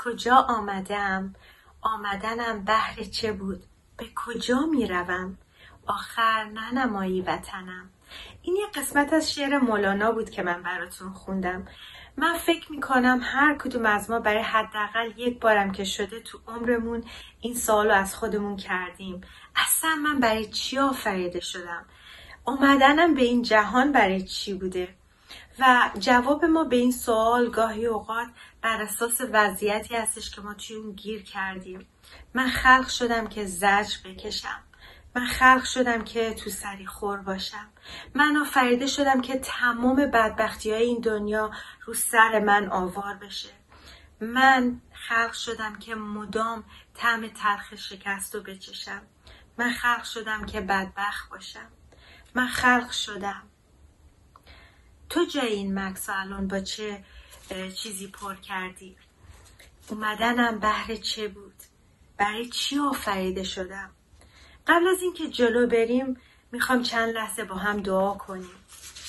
کجا آمدم؟ آمدنم بهر چه بود؟ به کجا می روم؟ آخر ننمایی وطنم. این یه قسمت از شعر مولانا بود که من براتون خوندم. من فکر میکنم هر کدوم از ما برای حداقل یک بارم که شده تو عمرمون این سوالو از خودمون کردیم. اصلا من برای چی آفریده شدم؟ اومدنم به این جهان برای چی بوده؟ و جواب ما به این سوال گاهی اوقات بر اساس وضعیتی هستش که ما توی اون گیر کردیم. من خلق شدم که زجر بکشم. من خلق شدم که تو سری خور باشم. من آفریده شدم که تمام بدبختی های این دنیا رو سر من آوار بشه. من خلق شدم که مدام طعم تلخ شکست رو بچشم. من خلق شدم که بدبخت باشم. من خلق شدم. تو جای این مکس الان با چه چیزی پر کردی؟ اومدنم بهر چه بود؟ برای چی آفریده شدم؟ قبل از اینکه جلو بریم میخوام چند لحظه با هم دعا کنیم.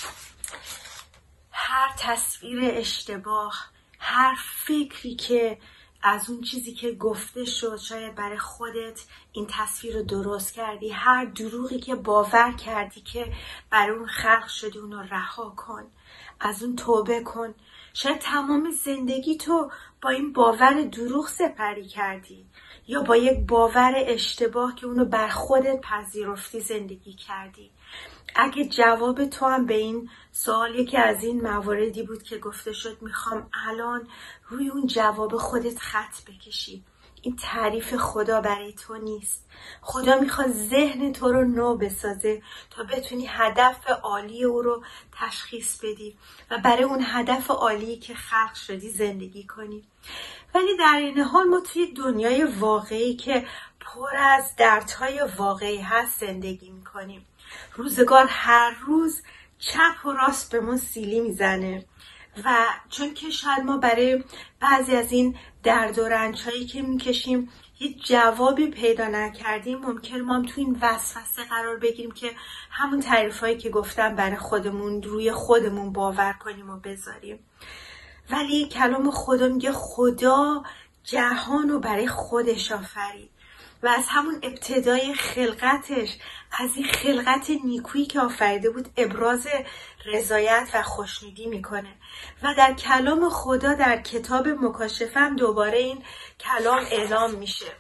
هر تصویر اشتباه، هر فکری که از اون چیزی که گفته شد شاید برای خودت این تصویر رو درست کردی، هر دروغی که باور کردی که برای اون خلق شدی اون رو رها کن، از اون توبه کن. شاید تمام زندگی تو با این باور دروغ سپری کردی یا با یک باور اشتباه که اونو بر خودت پذیرفتی زندگی کردی. اگه جواب تو هم به این سوال یکی از این مواردی بود که گفته شد، میخوام الان روی اون جواب خودت خط بکشی. این تعریف خدا برای تو نیست. خدا میخواد ذهن تو رو نو بسازه تا بتونی هدف عالی او رو تشخیص بدی و برای اون هدف عالی که خلق شدی زندگی کنی. ولی در این حال ما توی دنیای واقعی که پر از دردهای واقعی هست زندگی میکنیم. روزگار هر روز چپ و راست به ما سیلی میزنه و چون که شاید ما برای بعضی از این درد و رنج‌هایی که میکشیم یه جوابی پیدا نکردیم، ممکن ما هم تو این وسوسه قرار بگیریم که همون تعریفایی که گفتم برای خودمون روی خودمون باور کنیم و بذاریم. ولی کلام خدا میگه خدا جهان رو برای خودش آفرید و از همون ابتدای خلقتش، از این خلقت نیکویی که آفریده بود، ابراز رضایت و خوشنودی میکنه. و در کلام خدا در کتاب مکاشفه هم دوباره این کلام اعلام میشه.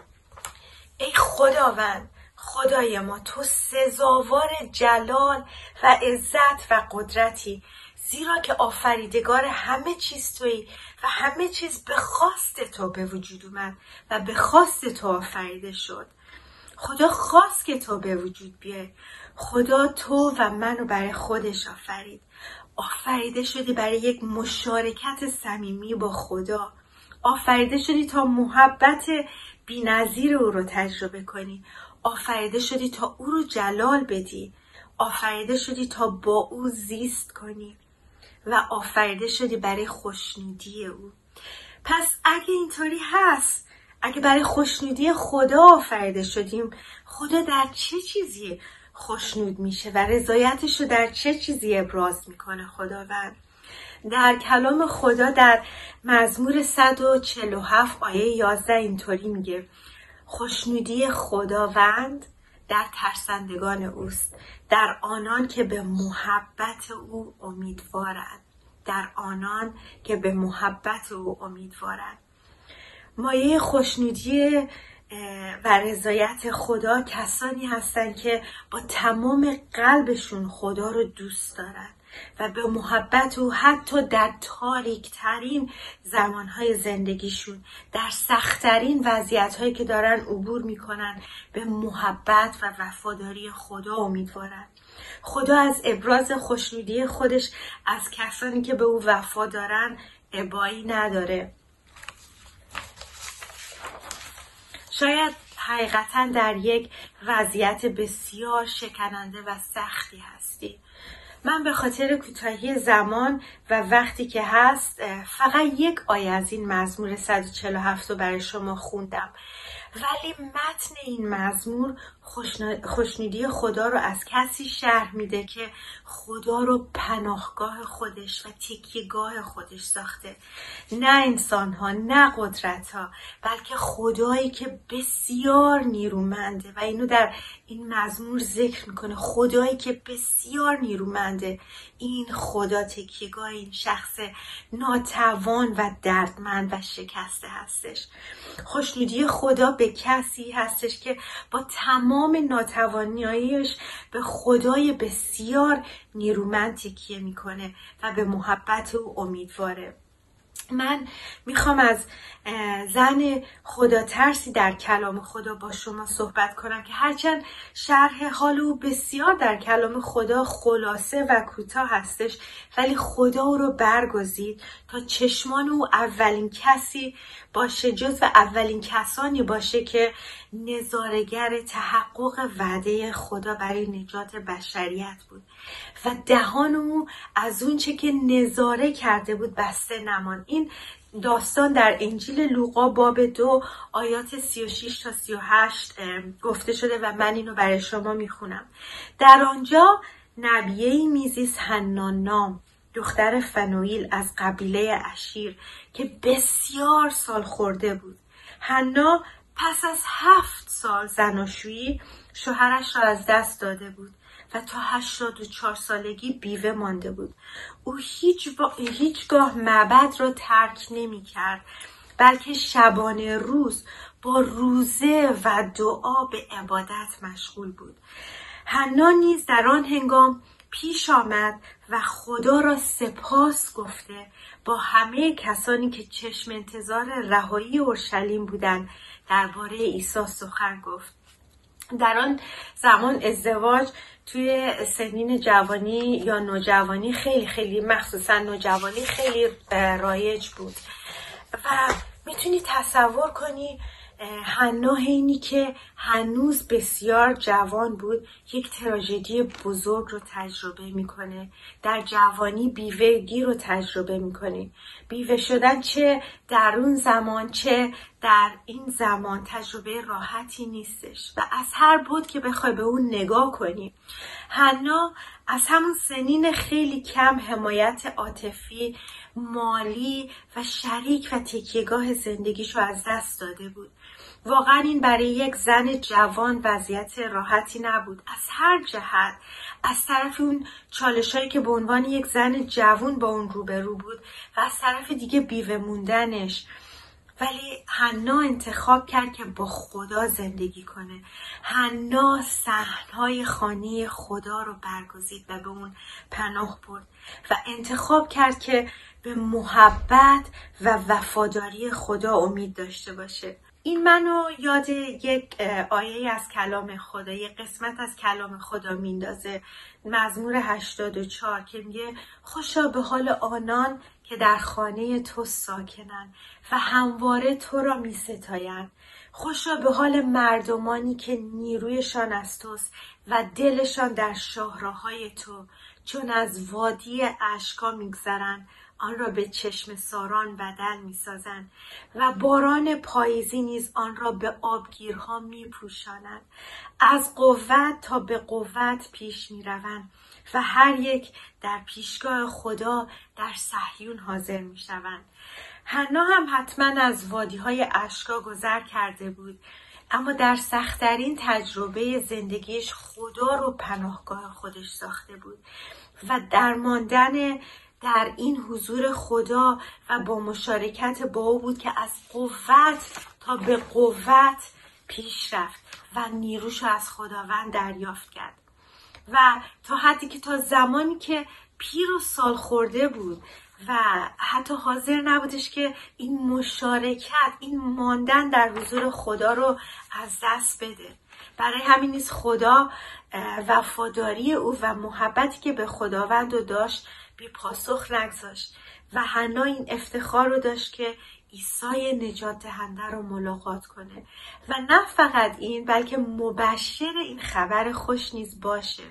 ای خداوند، خدای ما، تو سزاوار جلال و عزت و قدرتی، زیرا که آفریدگار همه چیز تویی و همه چیز به خواست تو به وجود اومد و به خواست تو آفریده شد. خدا خواست که تو به وجود بیای. خدا تو و منو برای خودش آفرید. آفریده شدی برای یک مشارکت صمیمی با خدا. آفریده شدی تا محبت بی‌نظیر او رو تجربه کنی. آفریده شدی تا او رو جلال بدی. آفریده شدی تا با او زیست کنی و آفریده شدی برای خوشنودی او. پس اگه اینطوری هست، اگه برای خوشنودی خدا آفریده شدیم، خدا در چه چیزی خوشنود میشه و رضایتش رو در چه چیزی ابراز میکنه خداوند؟ در کلام خدا در مزمور 147 آیه 11 اینطوری میگه: خوشنودی خداوند در ترسندگان اوست، در آنان که به محبت او امیدوارند. در آنان که به محبت او امیدوارند. مایه خوشنودی و رضایت خدا کسانی هستند که با تمام قلبشون خدا رو دوست دارن و به محبت او حتی در تاریکترین زمانهای زندگیشون، در سختترین وضعیتهایی که دارن عبور میکنن، به محبت و وفاداری خدا امیدوارن. خدا از ابراز خوشنودی خودش از کسانی که به او وفا دارن ابایی نداره. شاید حقیقتا در یک وضعیت بسیار شکننده و سختی هستی. من به خاطر کوتاهی زمان و وقتی که هست فقط یک آیه از این مزمور 147 رو برای شما خوندم، ولی متن این مزمور خوشنودی خدا رو از کسی شرح میده که خدا رو پناهگاه خودش و تکیهگاه خودش ساخته. نه انسان ها، نه قدرت ها، بلکه خدایی که بسیار نیرومنده و اینو در این مزمور ذکر میکنه. خدایی که بسیار نیرومنده، این خدا تکیهگاه این شخص ناتوان و دردمند و شکسته هستش. خوشنودی خدا به کسی هستش که با تمام ناتوانیایش به خدای بسیار نیرومند تکیه میکنه و به محبت او امیدواره. من میخوام از زن خدا ترسی در کلام خدا با شما صحبت کنم که هرچند شرح حال او بسیار در کلام خدا خلاصه و کوتاه هستش، ولی خدا او رو برگزید تا چشمان او اولین کسی باشه، جزو اولین کسانی باشه که نظاره‌گر تحقق وعده خدا برای نجات بشریت بود و دهان او از اون چه که نظاره کرده بود بسته نماند. این داستان در انجیل لوقا باب 2 آیات 36 تا 38 گفته شده و من اینو برای شما میخونم. در آنجا نبیه‌ای میزیست حنا نام، دختر فنوئیل از قبیله اشیر که بسیار سال خورده بود. حنا پس از 7 سال زناشویی شوهرش را از دست داده بود و تا 84 سالگی بیوه مانده بود. او هیچگاه معبد را ترک نمی کرد، بلکه شبانه روز با روزه و دعا به عبادت مشغول بود. حنا نیز در آن هنگام پیش آمد و خدا را سپاس گفته با همه کسانی که چشم انتظار رهایی اورشلیم بودند درباره عیسی سخن گفت. در آن زمان ازدواج توی سنین جوانی یا نوجوانی خیلی مخصوصا نوجوانی خیلی رایج بود و میتونی تصور کنی حنا اینی که هنوز بسیار جوان بود یک تراژدی بزرگ رو تجربه میکنه. در جوانی بیوهگی رو تجربه میکنه. بیوه شدن چه در اون زمان چه در این زمان تجربه راحتی نیستش و از هر بود که بخوای به اون نگاه کنی. حنا از همون سنین خیلی کم حمایت عاطفی، مالی و شریک و تکیهگاه زندگیشو از دست داده بود. واقعا این برای یک زن جوان وضعیت راحتی نبود از هر جهت. از طرف اون چالشایی که به عنوان یک زن جوان با اون روبرو بود و از طرف دیگه بیوه موندنش. ولی حنا انتخاب کرد که با خدا زندگی کنه. حنا صحنهای خانه خدا رو برگزید و به اون پناه برد و انتخاب کرد که به محبت و وفاداری خدا امید داشته باشه. این منو یاد یک آیه از کلام خدا، یک قسمت از کلام خدا میندازه. مزمور 84 که میگه خوشا به حال آنان که در خانه تو ساکنند و همواره تو را می ستایند. خوشا به حال مردمانی که نیرویشان از توست و دلشان در شاهراهای تو، چون از وادی اشکا میگذرند آن را به چشم ساران بدل می‌سازند و باران پاییزی نیز آن را به آبگیرها می‌پوشانند. از قوت تا به قوت پیش می‌روند و هر یک در پیشگاه خدا در صهیون حاضر می‌شوند. حنا هم حتما از وادی‌های اشکا گذر کرده بود، اما در سخت‌ترین تجربه زندگیش خدا رو پناهگاه خودش ساخته بود و در ماندن در این حضور خدا و با مشارکت با او بود که از قوت تا به قوت پیش رفت و نیروش از خداوند دریافت کرد و تا حدی که تا زمانی که پیر و سال خورده بود و حتی حاضر نبودش که این مشارکت، این ماندن در حضور خدا رو از دست بده. برای همین نیست خدا وفاداری او و محبتی که به خداوند رو داشت بی پاسخ نگذاشت و حنا این افتخار رو داشت که عیسی نجات دهنده رو ملاقات کنه و نه فقط این بلکه مبشر این خبر خوش نیز باشه.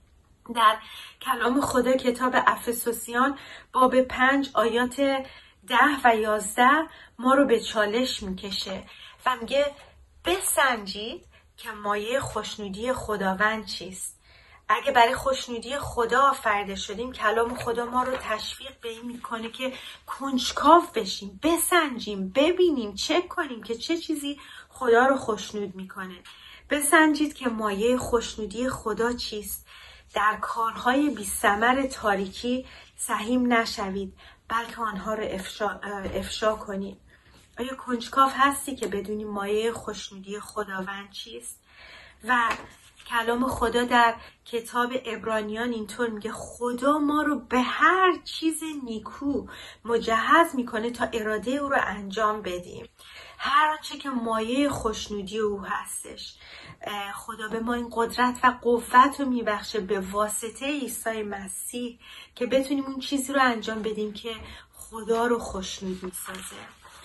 در کلام خدا کتاب افسوسیان باب 5 آیات 10 و 11 ما رو به چالش میکشه و میگه بسنجید که مایه خوشنودی خداوند چیست. اگه برای خوشنودی خدا آفریده شدیم، کلام خدا ما رو تشویق به این میکنه که کنجکاو بشیم، بسنجیم، ببینیم، چک کنیم که چه چیزی خدا رو خوشنود میکنه. بسنجید که مایه خوشنودی خدا چیست. در کارهای بی ثمر تاریکی سهیم نشوید، بلکه آنها رو افشا کنید. آیا کنجکاو هستی که بدونی مایه خوشنودی خداوند چیست؟ و کلام خدا در کتاب عبرانیان اینطور میگه خدا ما رو به هر چیز نیکو مجهز میکنه تا اراده او رو انجام بدیم. هر آنچه که مایه خوشنودی او هستش، خدا به ما این قدرت و قوت رو میبخشه به واسطه عیسی مسیح که بتونیم اون چیزی رو انجام بدیم که خدا رو خوشنود میسازه.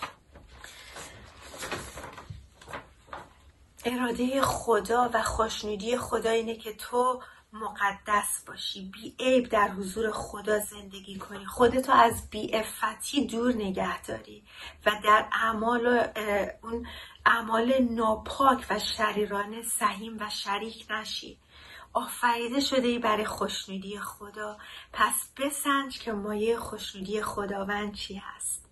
اراده خدا و خوشنودی خدا اینه که تو مقدس باشی، بی عیب در حضور خدا زندگی کنی، خودتو از بی عفتی دور نگه داری و در اون اعمال ناپاک و شریرانه سهیم و شریک نشی. آفریده شده ای برای خوشنودی خدا، پس بسنج که مایه خوشنودی خداوند چی هست.